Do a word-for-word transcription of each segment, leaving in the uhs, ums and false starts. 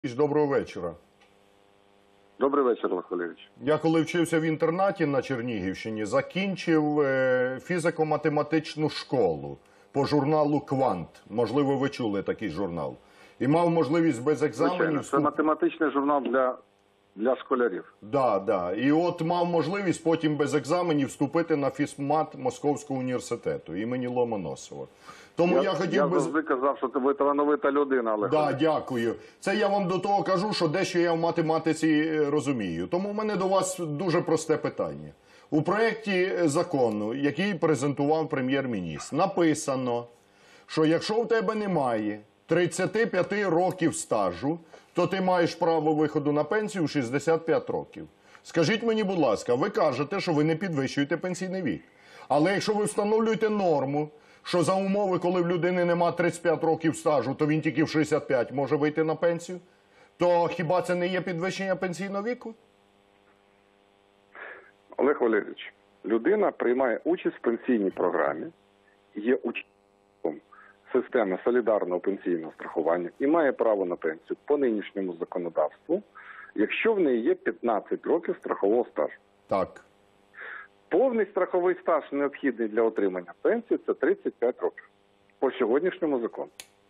Доброго вечора. Добрий вечір, Олег Валерійович. Я коли вчився в інтернаті на Чернігівщині, закінчив фізико-математичну школу по журналу «Квант». Можливо, ви чули такий журнал. І мав можливість без екзаменів... Звичайно, це математичний журнал для, для школярів. Да, да. І от мав можливість потім без екзаменів вступити на фізмат Московського університету імені Ломоносова. Тому я, я хотів я би... завжди казав, що ви талановита людина, Олег. Да, дякую. Це я вам до того кажу, що дещо я в математиці розумію. Тому в мене до вас дуже просте питання. У проєкті закону, який презентував прем'єр-міністр, написано, що якщо в тебе немає тридцяти п'яти років стажу, то ти маєш право виходу на пенсію в шістдесят п'ять років. Скажіть мені, будь ласка, ви кажете, що ви не підвищуєте пенсійний вік. Але якщо ви встановлюєте норму, що за умови, коли в людини нема тридцять п'ять років стажу, то він тільки в шістдесят п'ять може вийти на пенсію, то хіба це не є підвищення пенсійного віку? Олег Валерійович, людина приймає участь в пенсійній програмі, є учасником системи солідарного пенсійного страхування і має право на пенсію по нинішньому законодавству, якщо в неї є п'ятнадцять років страхового стажу. Так. Повний страховий стаж, необхідний для отримання пенсії, це тридцять п'ять років по сьогоднішньому закону.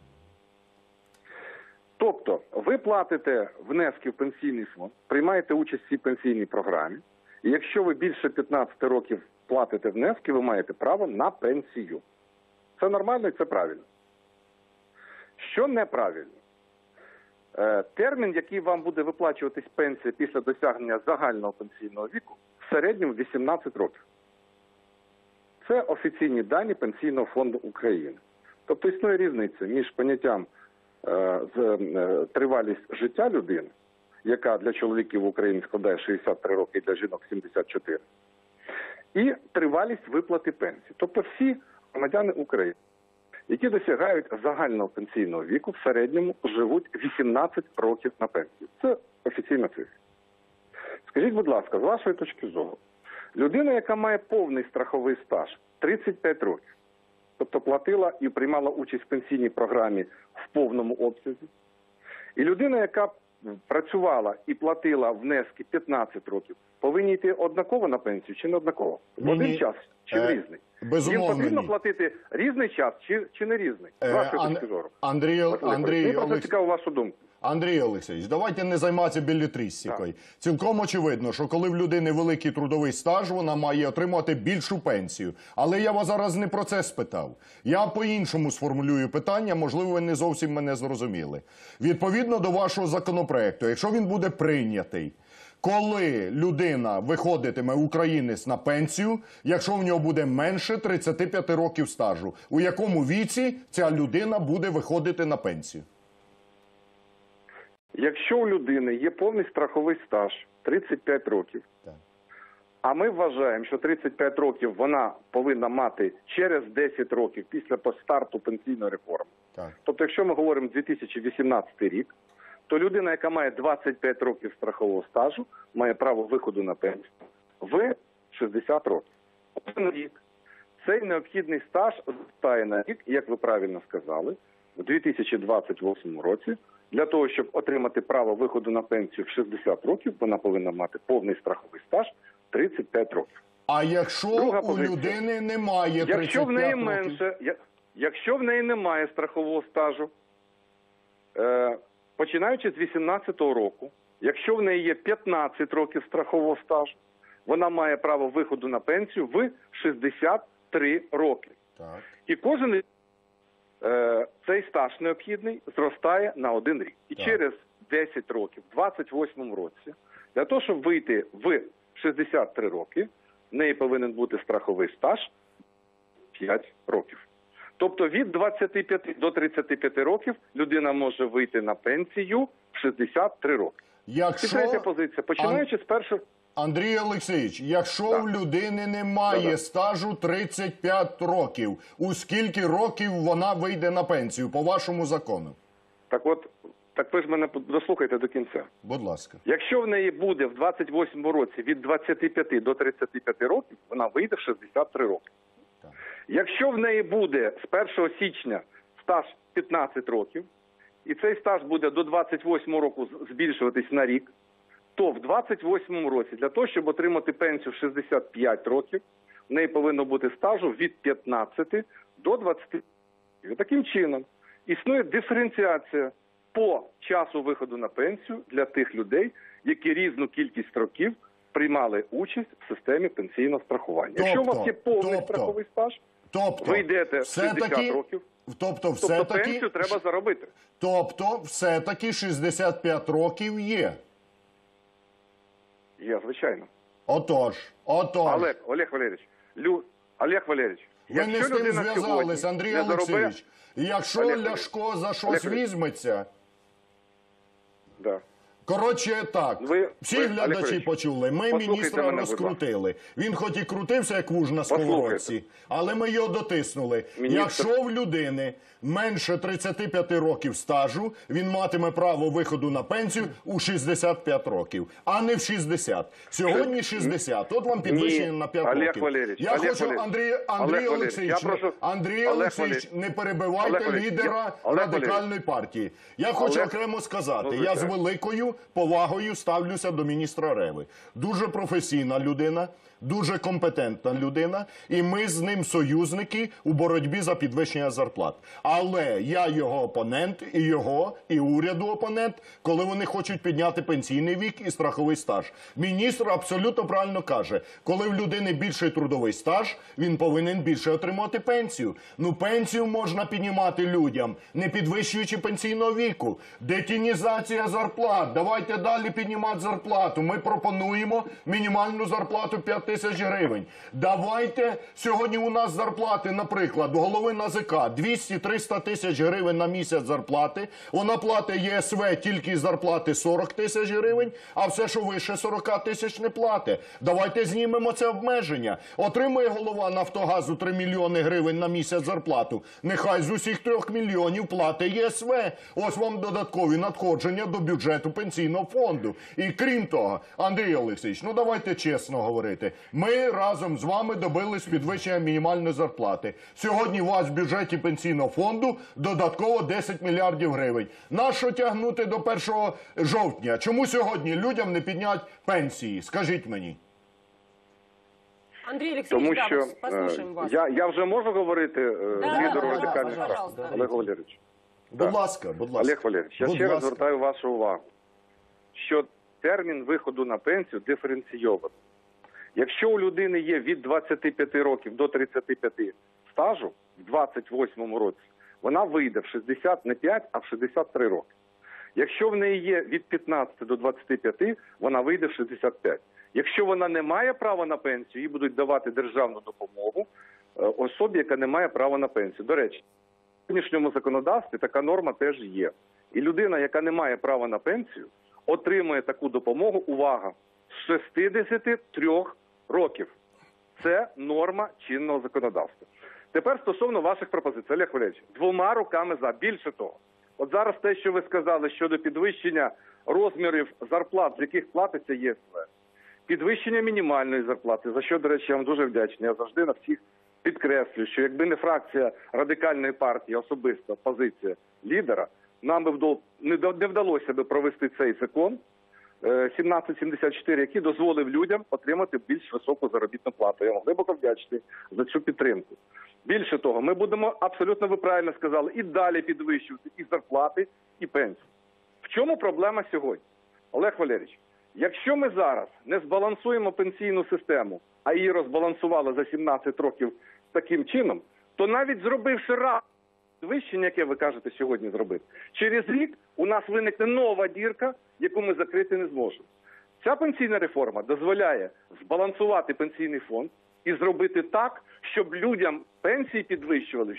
Тобто, ви платите внески в пенсійний фонд, приймаєте участь в цій пенсійній програмі, і якщо ви більше п'ятнадцяти років платите внески, ви маєте право на пенсію. Це нормально і це правильно. Що неправильно? Термін, який вам буде виплачуватись пенсія після досягнення загального пенсійного віку, в середньому вісімнадцять років. Це офіційні дані Пенсійного фонду України. Тобто існує різниця між поняттям е, з, е, тривалість життя людини, яка для чоловіків в Україні складає шістдесят три роки, для жінок сімдесят чотири, і тривалість виплати пенсії. Тобто всі громадяни України, які досягають загального пенсійного віку, в середньому живуть вісімнадцять років на пенсію. Це офіційна цифра. Скажіть, будь ласка, з вашої точки зору, людина, яка має повний страховий стаж, тридцять п'ять років, тобто платила і приймала участь в пенсійній програмі в повному обсязі, і людина, яка працювала і платила внески п'ятнадцять років, повинні йти однаково на пенсію чи не однаково? В один час чи в різний? Безумовно, їм потрібно ні. платити різний час чи, чи не різний? З вашої Ан... точки зору. Андрій, Андрій, Мені просто Олекс... цікаво вашу думку. Андрій Олексійович, давайте не займатися беллетристикою. Цілком очевидно, що коли в людини великий трудовий стаж, вона має отримувати більшу пенсію. Але я вас зараз не про це спитав. Я по-іншому сформулюю питання, можливо, ви не зовсім мене зрозуміли. Відповідно до вашого законопроекту, якщо він буде прийнятий, коли людина виходитиме, українець, на пенсію, якщо в нього буде менше тридцяти п'яти років стажу, у якому віці ця людина буде виходити на пенсію? Якщо у людини є повний страховий стаж тридцять п'ять років, так, а ми вважаємо, що тридцять п'ять років вона повинна мати через десять років після старту пенсійної реформи. Так. Тобто, якщо ми говоримо дві тисячі вісімнадцятий рік, то людина, яка має двадцять п'ять років страхового стажу, має право виходу на пенсію в шістдесят років. Один рік. Цей необхідний стаж зростає на рік, як ви правильно сказали, у дві тисячі двадцять восьмому році. Для того, щоб отримати право виходу на пенсію в шістдесят років, вона повинна мати повний страховий стаж тридцять п'ять років. А якщо Друга у позиція. людини немає тридцять п'ять якщо в неї років? менше, якщо в неї немає страхового стажу, е, починаючи з вісімнадцятого року, якщо в неї є п'ятнадцять років страхового стажу, вона має право виходу на пенсію в шістдесят три роки. Так. І кожен рік цей стаж необхідний зростає на один рік. І так, через десять років, в двадцять восьмому році, для того, щоб вийти в шістдесят три роки, в неї повинен бути страховий стаж п'ять років. Тобто від двадцяти п'яти до тридцяти п'яти років людина може вийти на пенсію в шістдесят три роки. Якщо... І третя позиція, починаючи Ан... з першого... Андрій Олексійович, якщо так. в людини немає так. стажу тридцять п'ять років, у скільки років вона вийде на пенсію, по вашому закону? Так от, так ви ж мене дослухайте до кінця. Будь ласка. Якщо в неї буде в двадцять восьмому році від двадцяти п'яти до тридцяти п'яти років, вона вийде в шістдесят три роки. Так. Якщо в неї буде з першого січня стаж п'ятнадцять років, і цей стаж буде до двадцять восьмого року збільшуватись на рік, то в двадцять восьмому році для того, щоб отримати пенсію в шістдесят п'ять років, в неї повинно бути стажу від п'ятнадцяти до двадцяти. І таким чином існує диференціація по часу виходу на пенсію для тих людей, які різну кількість років приймали участь в системі пенсійного страхування. Тобто, Якщо у вас є повний тобто, страховий стаж, тобто, ви йдете в шістдесят років, тобто, все тобто таки, пенсію треба заробити. Тобто, все-таки шістдесят п'ять років є. Є, звичайно. Отож, отож. Олег, Олег Валерійович, Лю... Олег Валерійович, Ви не з тим зв'язались, Андрій Олексійович. Якщо Олег Ляшко за щось Олег візьметься... Да. Коротше, так, Ви- всі ви, глядачі Олег почули, ми послухайте міністра мене, будь розкрутили. Він хоч і крутився, як вуж на Послухайте. сковородці, але ми його дотиснули. Міністр- Якщо в людини менше тридцяти п'яти років стажу, він матиме право виходу на пенсію у шістдесят п'ять років, а не в шістдесят. Сьогодні шістдесят, от вам підвищення Ні, на п'ять Олег років. Валерійович, Я Олег хочу, Валерійович, Андрій, Олег Андрій Валерійович, Олексійович, я прошу- Андрій Олег Олексійович, Валерійович, не перебивайте Олег Валерійович, лідера я- Олег Радикальної Валерійович. партії. Я хочу Олег- окремо сказати, Ну, я з звичайно. великою повагою ставлюся до міністра Реви. Дуже професійна людина, дуже компетентна людина, і ми з ним союзники у боротьбі за підвищення зарплат. Але я його опонент, і його, і уряду опонент, коли вони хочуть підняти пенсійний вік і страховий стаж. Міністр абсолютно правильно каже, коли в людини більший трудовий стаж, він повинен більше отримати пенсію. Ну, пенсію можна піднімати людям, не підвищуючи пенсійного віку. Детінізація зарплат. Давайте далі піднімати зарплату. Ми пропонуємо мінімальну зарплату п'ять тисяч гривень. Давайте, сьогодні у нас зарплати, наприклад, у голови НАЗК двісті-триста тисяч гривень на місяць зарплати. Вона платить ЄСВ тільки з зарплати сорок тисяч гривень, а все, що вище сорок тисяч, не платить. Давайте знімемо це обмеження. Отримує голова Нафтогазу три мільйони гривень на місяць зарплату. Нехай з усіх трьох мільйонів платить ЄСВ. Ось вам додаткові надходження до бюджету пенсійного фонду. І крім того, Андрій Олексійович, ну давайте чесно говорити. Ми разом з вами добились підвищення мінімальної зарплати. Сьогодні у вас в бюджеті пенсійного фонду додатково десять мільярдів гривень. Нащо тягнути до першого жовтня? Чому сьогодні людям не піднять пенсії? Скажіть мені. Андрій Олексійович, Тому да, що ми послухаємо е, вас. я, я вже можу говорити е, Да, лідеру да, радикальної да, партії? пожалуйста. Олег Валерійович. Будь Да. ласка, будь ласка. Олег Валерійович, я Будь ще раз ласка. звертаю вашу увагу, що термін виходу на пенсію диференційований. Якщо у людини є від двадцяти п'яти років до тридцяти п'яти стажу в двадцять восьмому році, вона вийде в шістдесят не п'ять, а в шістдесят три роки. Якщо в неї є від п'ятнадцяти до двадцяти п'яти, вона вийде в шістдесят п'ять. Якщо вона не має права на пенсію, їй будуть давати державну допомогу е, особі, яка не має права на пенсію. До речі, в сьогоднішньому законодавстві така норма теж є. І людина, яка не має права на пенсію, отримує таку допомогу, увага, з шістдесяти трьох років. Це норма чинного законодавства. Тепер стосовно ваших пропозицій, Олег Валерійович, двома руками за. Більше того, от зараз те, що ви сказали щодо підвищення розмірів зарплат, з яких платиться ЄСВ, підвищення мінімальної зарплати, за що, до речі, я вам дуже вдячний. Я завжди на всіх підкреслюю, що якби не фракція Радикальної партії, особиста позиція лідера, нам би вдал... не до- не вдалося би провести цей закон е, сімнадцять сімдесят чотири, який дозволив людям отримати більш високу заробітну плату. Я вам глибоко вдячний за цю підтримку. Більше того, ми будемо, абсолютно ви правильно сказали, і далі підвищувати і зарплати, і пенсії. В чому проблема сьогодні? Олег Валерійович, якщо ми зараз не збалансуємо пенсійну систему, а її розбалансували за сімнадцять років таким чином, то навіть зробивши раз підвищення, яке ви кажете сьогодні зробити, через рік у нас виникне нова дірка, яку ми закрити не зможемо. Ця пенсійна реформа дозволяє збалансувати пенсійний фонд і зробити так, щоб людям пенсії підвищували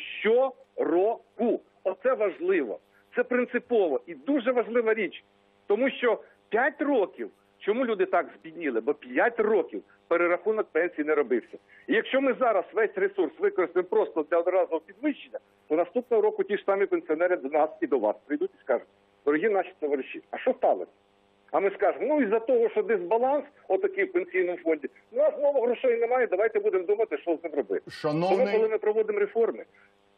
щороку. Оце важливо, це принципово і дуже важлива річ. Тому що п'ять років, чому люди так збідніли? Бо п'ять років перерахунок пенсії не робився. І якщо ми зараз весь ресурс використаємо просто для одразового підвищення, то наступного року ті ж самі пенсіонери до нас і до вас прийдуть і скажуть: дорогі наші товариші, а що сталося? А ми скажемо: ну із-за того, що дисбаланс отакий в пенсійному фонді, у нас знову грошей немає, давайте будемо думати, що з ним робити. Шановний... Тому, коли ми проводимо реформи,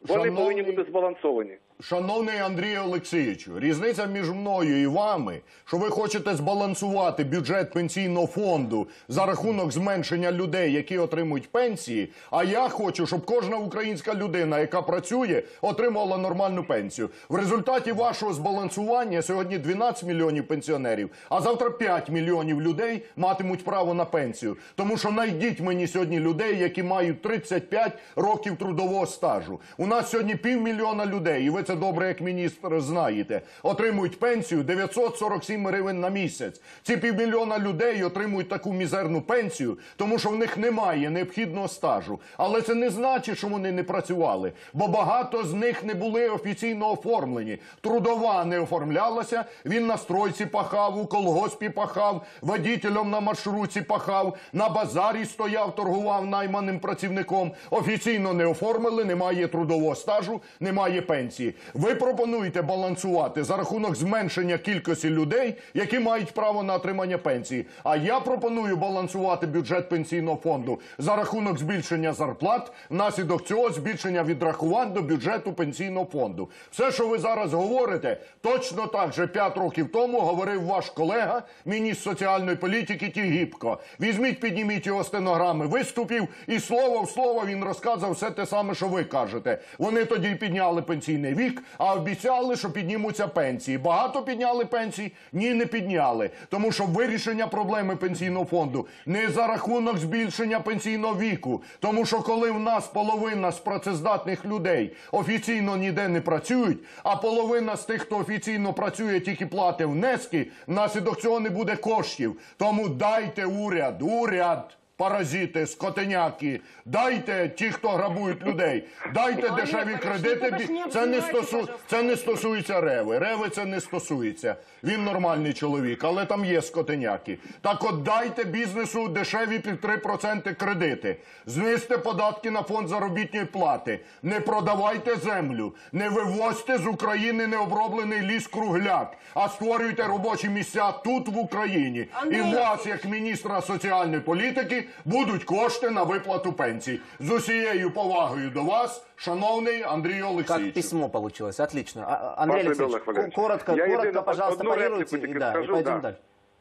Вони Шановний- повинні бути збалансовані. Шановний Андрію Олексійовичу, різниця між мною і вами, що ви хочете збалансувати бюджет пенсійного фонду за рахунок зменшення людей, які отримують пенсії, а я хочу, щоб кожна українська людина, яка працює, отримувала нормальну пенсію. В результаті вашого збалансування сьогодні дванадцять мільйонів пенсіонерів, а завтра п'ять мільйонів людей матимуть право на пенсію. Тому що найдіть мені сьогодні людей, які мають тридцять п'ять років трудового стажу. У нас сьогодні півмільйона людей, і ви це добре, як міністр, знаєте, отримують пенсію дев'ятсот сорок сім гривень на місяць. Ці півмільйона людей отримують таку мізерну пенсію, тому що в них немає необхідного стажу. Але це не значить, що вони не працювали, бо багато з них не були офіційно оформлені. Трудова не оформлялася, він на стройці пахав, у колгоспі пахав, водітелем на маршрутці пахав, на базарі стояв, торгував найманим працівником. Офіційно не оформили, немає трудового стажу, немає пенсії. Ви пропонуєте балансувати за рахунок зменшення кількості людей, які мають право на отримання пенсії. А я пропоную балансувати бюджет пенсійного фонду за рахунок збільшення зарплат, внаслідок цього збільшення відрахувань до бюджету пенсійного фонду. Все, що ви зараз говорите, точно так же п'ять років тому говорив ваш колега, міністр соціальної політики Тігіпко. Візьміть, підніміть його стенограми виступів, і слово в слово він розказав все те саме, що ви кажете. Вони тоді підняли пенсійний вік, а обіцяли, що піднімуться пенсії. Багато підняли пенсії? Ні, не підняли. Тому що вирішення проблеми пенсійного фонду не за рахунок збільшення пенсійного віку. Тому що коли в нас половина з працездатних людей офіційно ніде не працюють, а половина з тих, хто офіційно працює, тільки платить внески, внаслідок цього не буде коштів. Тому дайте уряд, уряд, паразити, скотиняки, дайте ті, хто грабують людей, дайте Олег дешеві Валерійович, кредити. ну, Це не не, обзивайте, стосу... пожалуйста. це не стосується Реви. Реви це не стосується. Він нормальний чоловік, але там є скотиняки. Так от дайте бізнесу дешеві під три відсотки кредити. Знизьте податки на фонд заробітної плати. Не продавайте землю. Не вивозьте з України необроблений ліс-кругляк, а створюйте робочі місця тут, в Україні. Андрій І у вас, як міністра соціальної політики, будуть кошти на виплату пенсій. З усією повагою до вас, шановний Андрій Как Олексійович. письмо получилось. Отлично. А- Андрей Ваше Алексеевич, Олег Валерьевич, коротко, я коротко, єдине пожалуйста, одну парируйте, репліку и, тільки да, и скажу, пойдем да. дальше.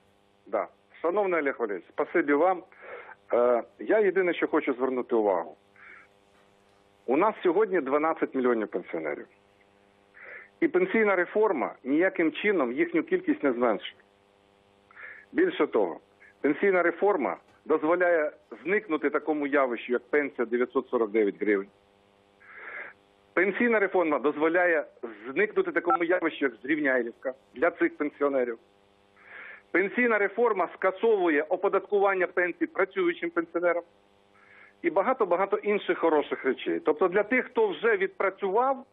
Да. Шановний Олег Валерійович, спасибі вам. Е, я єдине, що хочу звернути увагу. У нас сьогодні дванадцять мільйонів пенсіонерів. І пенсійна реформа ніяким чином їхню кількість не зменшує. Більше того, пенсійна реформа дозволяє зникнути такому явищу, як пенсія дев'ятсот сорок дев'ять гривень. Пенсійна реформа дозволяє зникнути такому явищу, як зрівняйлівка для цих пенсіонерів. Пенсійна реформа скасовує оподаткування пенсій працюючим пенсіонерам і багато-багато інших хороших речей. Тобто для тих, хто вже відпрацював,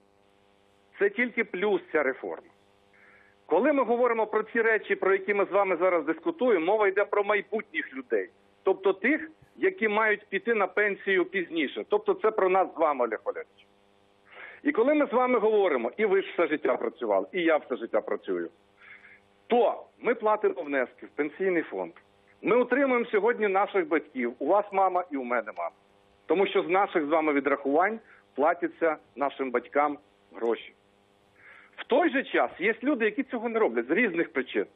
це тільки плюс ця реформа. Коли ми говоримо про ці речі, про які ми з вами зараз дискутуємо, мова йде про майбутніх людей. Тобто тих, які мають піти на пенсію пізніше. Тобто це про нас з вами, Олег Валерійович. І коли ми з вами говоримо, і ви ж все життя працювали, і я все життя працюю, то ми платимо внески в пенсійний фонд. Ми утримуємо сьогодні наших батьків. У вас мама і у мене мама. Тому що з наших з вами відрахувань платяться нашим батькам гроші. В той же час є люди, які цього не роблять з різних причин.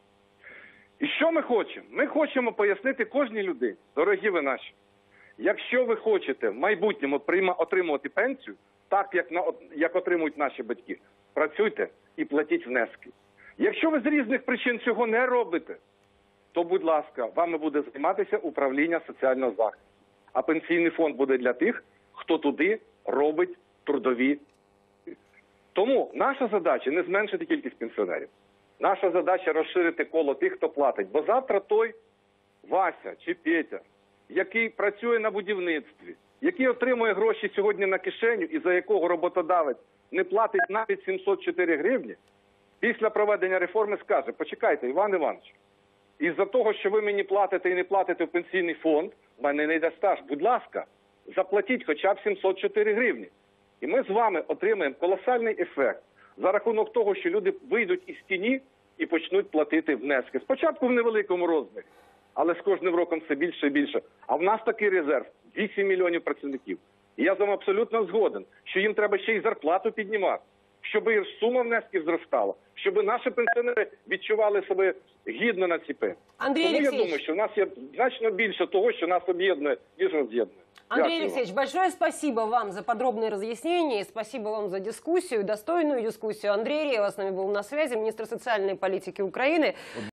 І що ми хочемо? Ми хочемо пояснити кожній людині, дорогі ви наші, якщо ви хочете в майбутньому отримувати пенсію, так як, на, як отримують наші батьки, працюйте і платіть внески. Якщо ви з різних причин цього не робите, то, будь ласка, вами буде займатися управління соціального захисту. А пенсійний фонд буде для тих, хто туди робить трудові. Тому наша задача не зменшити кількість пенсіонерів. Наша задача розширити коло тих, хто платить. Бо завтра той Вася чи Петя, який працює на будівництві, який отримує гроші сьогодні на кишеню і за якого роботодавець не платить навіть сімсот чотири гривні, після проведення реформи скаже: почекайте, Іван Іванович, із-за того, що ви мені платите і не платите в пенсійний фонд, в мене не йде стаж. Будь ласка, заплатіть хоча б сімсот чотири гривні. І ми з вами отримаємо колосальний ефект за рахунок того, що люди вийдуть із тіні і почнуть платити внески. Спочатку в невеликому розмірі, але з кожним роком все більше і більше. А в нас такий резерв – вісім мільйонів працівників. І я з вами абсолютно згоден, що їм треба ще й зарплату піднімати, щоб і сума внесків зростала, щоб наші пенсіонери відчували себе гідно на ці пенсії. Андрій Тому я Олексійович. думаю, що в нас є значно більше того, що нас об'єднує, ніж роз'єднує. Андрей Дякую вам. Алексеевич, большое спасибо вам за подробные разъяснения, и спасибо вам за дискуссию, достойную дискуссию. Андрей Рева с нами был на связи, министр социальной политики Украины.